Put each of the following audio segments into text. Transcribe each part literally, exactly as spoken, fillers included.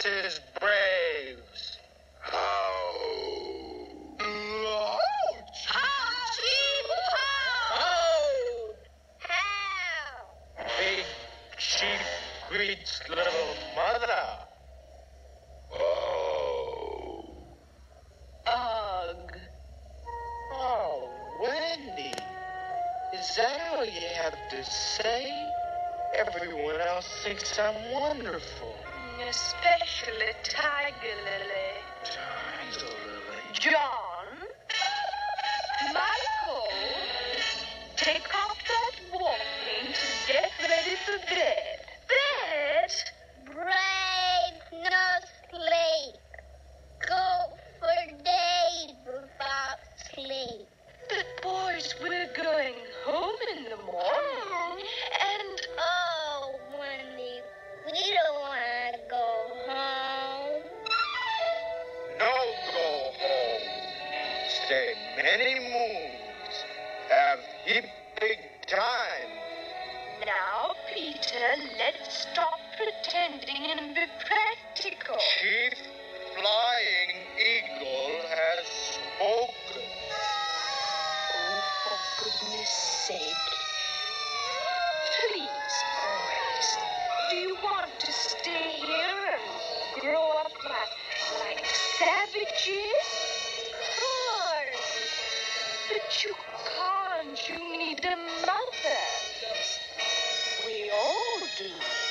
Missus Braves. How? Ouch! How? How? Big Chief greets little mother. Oh. Ugh. Oh, Wendy. Is that all you have to say? Everyone else thinks I'm wonderful. Especially Tiger Lily. Tiger Lily. John? Michael? Take off that walking to get ready for bed. Bed? Brave, no sleep. Go for days without sleep. But boys, we're going home in the morning. And Oh, Wendy, we don't want to go home. No go home. Stay many moons. Have heap big time. now, Peter, let's stop pretending and be practical. Chief Flying Eagle has spoken. Oh, for goodness sake. Please, boys, do you want to stay here and grow up like, like savages? Of course. But you can't. You need a mother. We all do.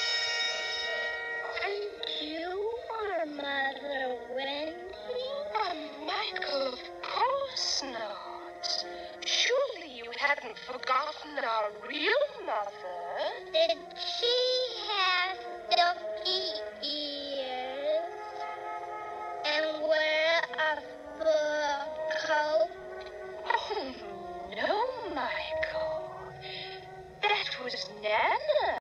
And you are Mother Wendy? Oh, Michael, of course not. Surely you haven't forgotten our real mother. Did she have dopey ears and wear a fur coat? Oh, no, Michael. That was Nana.